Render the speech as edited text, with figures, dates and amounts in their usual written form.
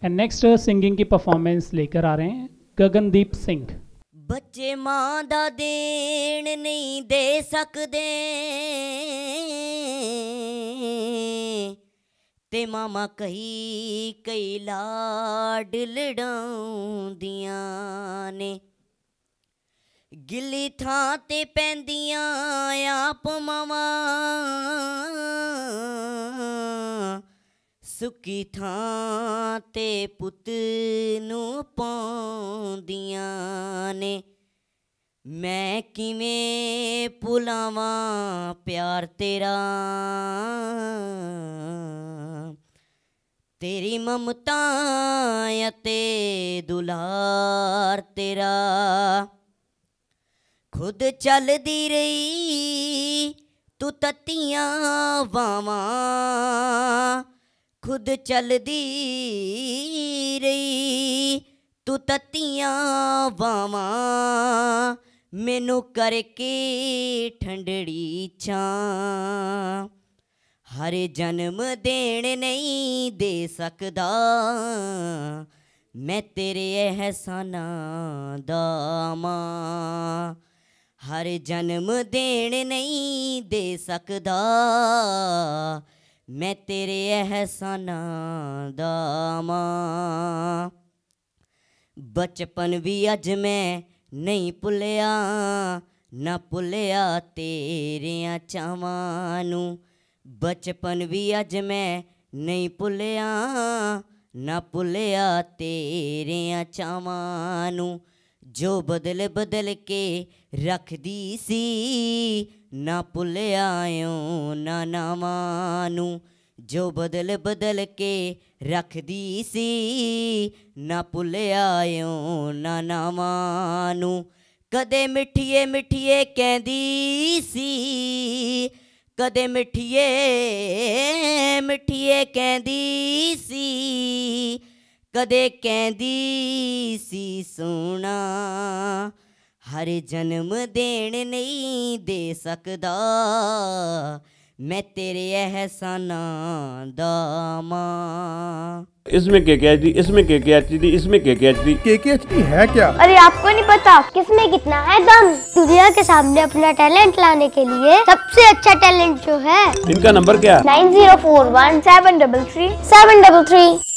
And next singing की performance लेकर आ रहे हैं गगनदीप सिंह। बच्चे मां दा देन नहीं दे सकदे ते मामा कई कई लाड लड़ाउंदियां ने, गिल्ली थां ते पैंदियां आप मावा, सुक्की थां ते पुत नूं पाउंदियां ने। मैं किवें भुलावां प्यार तेरा, तेरी ममता ते दुलार तेरा। खुद चलदी रही तू तत्तियां वावां, खुद चलदी रही तू तत्तियां वावां, मैनू करके ठंडड़ी छां। हर जन्म देन नहीं दे सकदा मैं तेरे एहसानां दा मां, हर जन्म देन नहीं दे सकदा मैं तेरे एहसानां दा मां। बचपन भी अज मैं नहीं भुल्लिया, ना भुल्लिया तेरियां चावां नूं। बचपन भी अज मैं नहीं भुल्लिया, ना भुल्लिया तेरियां चावां नूं। जो बदल बदल के रखदी सी ना भुल्लिया ना नावां नूं। जो बदल बदल के रखदी सी ना भुल्लिया ना नावां नूं। कदे मिठिए मिठिए कहदी सी, कदे मिठिए मिठिए कहदी सी, कदे कहदी सी सोना। हर जन्म देन नहीं दे सकदा मैं तेरे एहसानां दा मां। इसमें KKHD, इसमें KKHD, इसमें KKHD। KKHD है क्या? अरे आपको नहीं पता किसमें कितना है दम। दुनिया के सामने अपना टैलेंट लाने के लिए सबसे अच्छा टैलेंट जो है। इनका नंबर क्या? 9041 733 733।